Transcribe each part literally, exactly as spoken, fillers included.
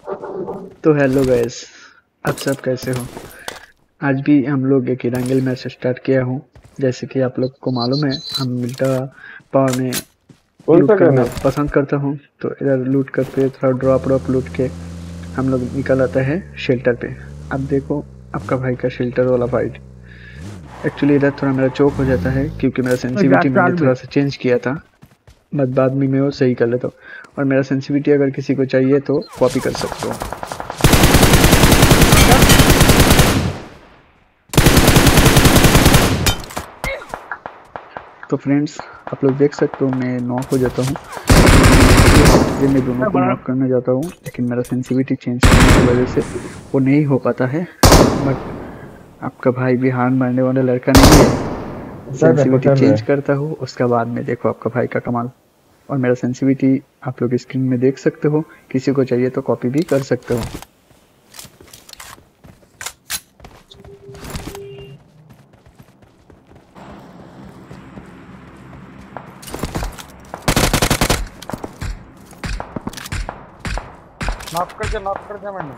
तो hello guys, आप सब कैसे हो। आज भी हम लोग एक रंगल मैच स्टार्ट किया हूँ। जैसे कि आप लोग को मालूम है, हम मिल्टा पावर में कौन लूट सा गन करना है? पसंद करता हूँ। तो इधर लूट करके थोड़ा ड्रॉप ड्रॉप लूट के हम लोग निकल आता है शेल्टर पे। अब देखो आपका भाई का शेल्टर वाला फाइट। एक्चुअली इधर थोड़ा मेरा चोक हो जाता है क्योंकि मेरा सेंसिटिविटी मैंने थोड़ा सा चेंज किया था। बट बाद में मैं वो सही कर लेता हूँ। और मेरा सेंसिटिविटी अगर किसी को चाहिए तो कॉपी कर सकते हो। तो फ्रेंड्स, आप लोग देख सकते हो मैं नॉक हो जाता हूँ। ये मैं दोनों को नॉक करने जाता हूँ, लेकिन मेरा सेंसिटिविटी चेंज करने की वजह से वो नहीं हो पाता है। बट आपका भाई भी हार मारने वाला लड़का नहीं है। पकड़ रहे सेंसिटिविटी पकड़ रहे। चेंज करता हूँ, उसके बाद में देखो आपका भाई का कमाल। और मेरा सेंसिटिविटी आप लोग स्क्रीन में देख सकते हो। किसी को चाहिए तो कॉपी भी कर सकते हो। नॉक कर दिया नॉक कर दिया मैंने।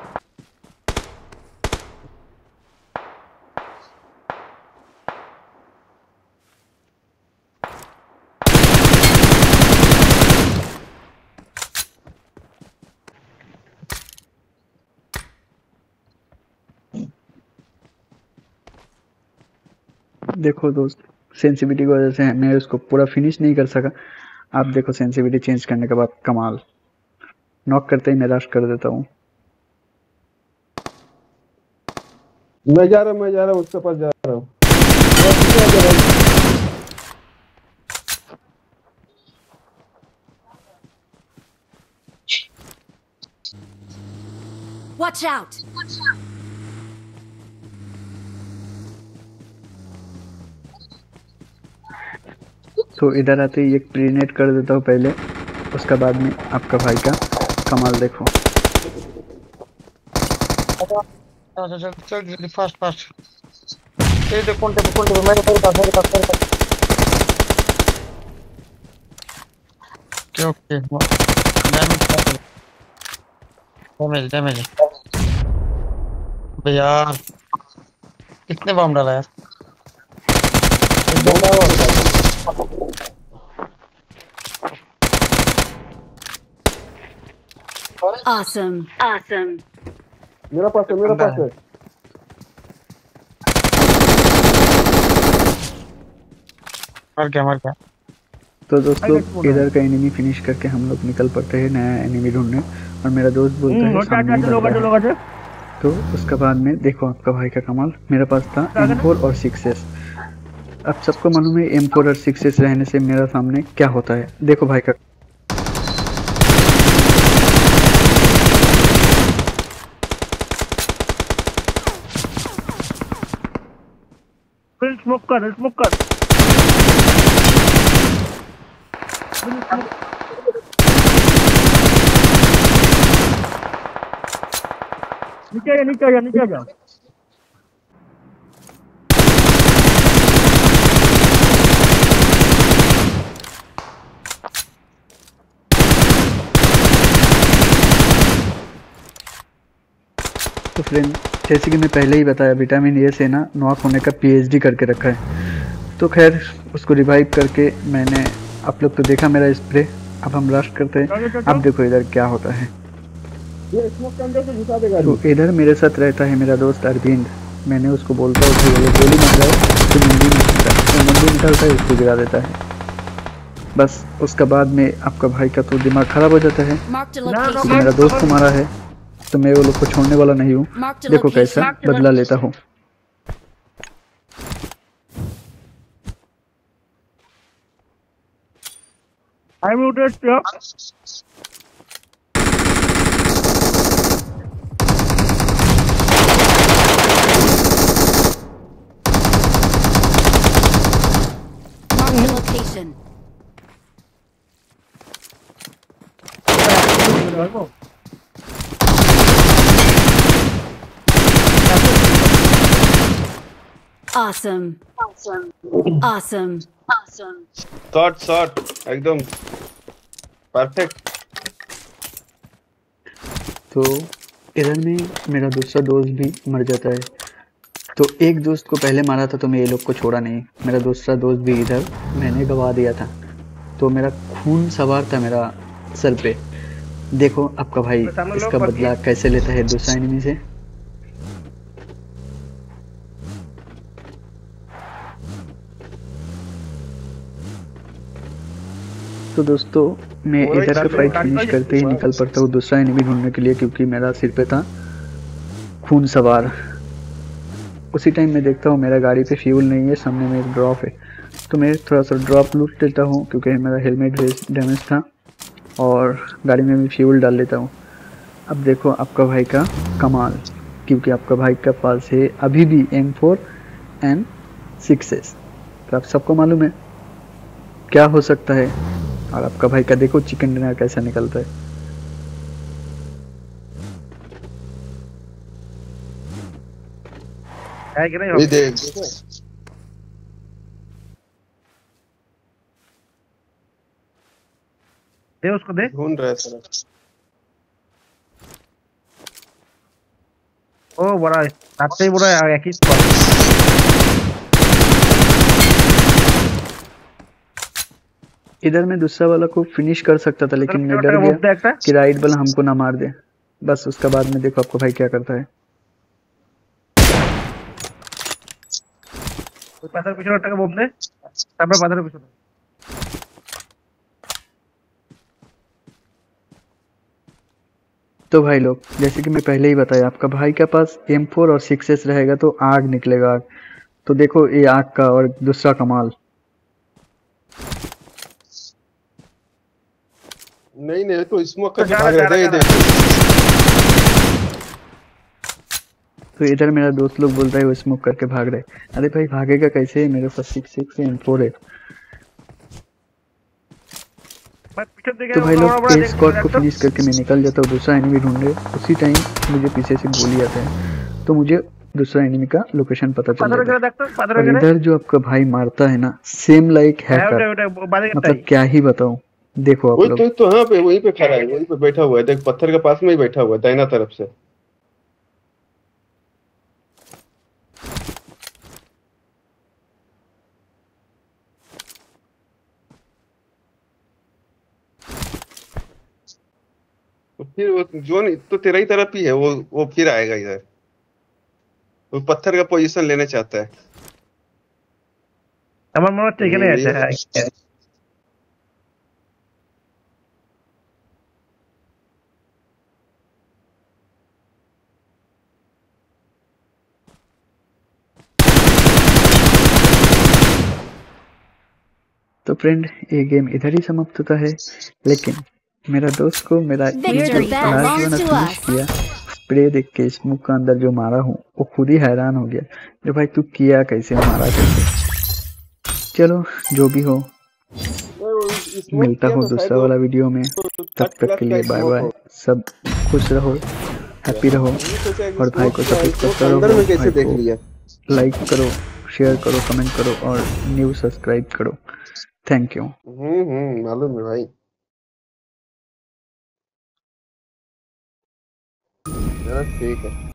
देखो दोस्त, सेंसिटिविटी की वजह से मैं उसको पूरा फिनिश नहीं कर सका। आप देखो सेंसिटिविटी चेंज करने के बाद कमाल। नॉक करते ही मैं रश कर देता हूँ। मैं जा रहा हूँ मैं जा रहा हूँ उसके पास जा रहा हूँ। Watch out! तो इधर आते ही एक प्रीनेट कर देता हूँ पहले। उसके बाद में आपका भाई का कमाल देखो। चल चल चल जल्दी फास्ट फास्ट। ये देखो कौन टेबल कौन टेबल मेरे मेरे पास मेरे पास मेरे पास। Okay okay damage damage damage भैया। कितने बम डाला यार। Awesome. Awesome. मेरा पास है मेरा बंदा पास है। है। मर गया मर गया। तो दोस्तों, इधर का एनिमी फिनिश करके हम लोग निकल पड़ते हैं नया एनिमी ढूंढने। और मेरा दोस्त बोलता है सामने ही बंदा है। तो उसके बाद में देखो आपका भाई का कमाल। मेरे पास था एम फोर और सिक्स एस। अब सबको मालूम है एम फोर और सिक्स एस रहने से मेरा सामने क्या होता है। देखो भाई का स्मोक कर स्मोक कर नीचे आ जा नीचे आ जा नीचे आ जा। तो फ्रेंड, जैसे कि मैं पहले ही बताया, विटामिन ए से ना नॉक होने का पीएचडी करके रखा है। तो खैर उसको रिवाइव करके मैंने, आप लोग तो देखा मेरा स्प्रे। अब हम रश करते हैं। अब देखो इधर क्या होता है। ये स्मोक के अंदर से घुसा दे गाड़ी। तो इधर मेरे साथ रहता है मेरा दोस्त अरविंद। मैंने उसको बोलता हूँ कि वो गोली मत जाओ, तो मुंडी निकलता है, तो मुंडी निकलता है, उसको गिरा देता है। बस उसके बाद में आपका भाई का तो दिमाग खराब हो जाता है Marked a क्योंकि मेरा location. दोस्त को मारा है। तो मैं वो लोग को छोड़ने वाला नहीं हूँ। Marked a देखो कैसा location. बदला लेता हूँ। I muted stop. Marked a location. Awesome. Awesome. Awesome. Awesome. Shot shot एकदम परफेक्ट। तो इधर में मेरा दूसरा दोस्त भी मर जाता है। तो एक दोस्त को पहले मारा था तो मैं ये लोग को छोड़ा नहीं, मेरा दूसरा दोस्त भी इधर मैंने गवा दिया था। तो मेरा खून सवार था मेरा सर पे। देखो आपका भाई इसका बदला कैसे लेता है दूसरा एनिमी से। तो दोस्तों मैं इधर से फाइट फिनिश करते ही निकल पड़ता हूँ दूसरा एनिमी ढूंढने के लिए, क्योंकि मेरा सिर पे था खून सवार। उसी टाइम मैं देखता हूँ मेरा गाड़ी पे फ्यूल नहीं है, सामने में एक ड्रॉप है। तो मैं थोड़ा सा ड्रॉप लूट लेता हूँ क्योंकि मेरा हेलमेट डैमेज था, और गाड़ी में भी फ्यूल डाल लेता हूँ। अब देखो आपका भाई का कमाल, क्योंकि आपका भाई का पास है अभी भी M four and six S. तो आप सबको मालूम है क्या हो सकता है। और आपका भाई का देखो चिकन डिनर कैसा निकलता है। है कि नहीं? ये देख दे उसको दे। ढूंढ रहा है साला। ओ बड़ा आते ही बड़ा एक ही स्पॉट। इधर मैं दूसरा वाला को फिनिश कर सकता था, लेकिन मैं डर गया कि राइट वाला हमको ना मार दे। बस उसका बाद में देखो आपका भाई क्या करता है। पत्थर पीछे हटा के बम दे, तब मैं पत्थर पीछे। तो भाई लोग जैसे कि मैं पहले ही बताया, आपका भाई के पास एम फोर और सिक्स एस रहेगा तो आग निकलेगा आग। तो देखो ये आग का और दूसरा कमाल। नहीं नहीं तो स्मोक करके भाग रहा था। ये देख तो इधर मेरा दोस्त लोग बोलता है वो स्मोक करके भाग रहे। अरे भाई भागेगा कैसे, मेरे पास सिक्स सिक्स एम फोर है। तो भाई लोग एक स्क्वाड को फिनिश करके मैं निकल जाता हूँ दूसरा एनिमी ढूंढने। उसी टाइम मुझे पीछे से गोली आता है, तो मुझे दूसरा एनिमी का लोकेशन पता चल जाता है। और इधर जो आपका भाई मारता है ना, सेम लाइक हैकर, मतलब क्या ही बताऊं। देखो आप लोग तो तो हाँ पे वहीं पे खड़ा है, वहीं पे बैठा हुआ है। देख पत्थर के पास में ही बैठा हुआ है दाहिना तरफ से। तो फिर वो जोन तो तेरा ही तरफ ही है, वो वो फिर आएगा इधर। वो पत्थर का पोजीशन लेना चाहता है। আমার মনে হচ্ছে এখানে আছে। হ্যাঁ तो फ्रेंड ये गेम इधर ही समाप्त होता है, लेकिन मेरा दोस्त को मेरा ये जो लास्ट वाला फिनिश किया स्प्रे देख के स्मोक का अंदर जो मारा हूँ, वो खुद ही हैरान हो गया। जो भाई तू किया कैसे, मारा कैसे। चलो जो भी हो, मिलता हूँ दूसरा वाला वीडियो में। तब तक के लिए बाय बाय। सब खुश रहो, हैप्पी रहो, और भाई को सपोर्ट करते रहो। भाई को लाइक करो, शेयर करो, कमेंट करो और न्यू सब्सक्राइब करो। Thank you. हम्म हम्म मालूम है भाई। चलो ठीक है।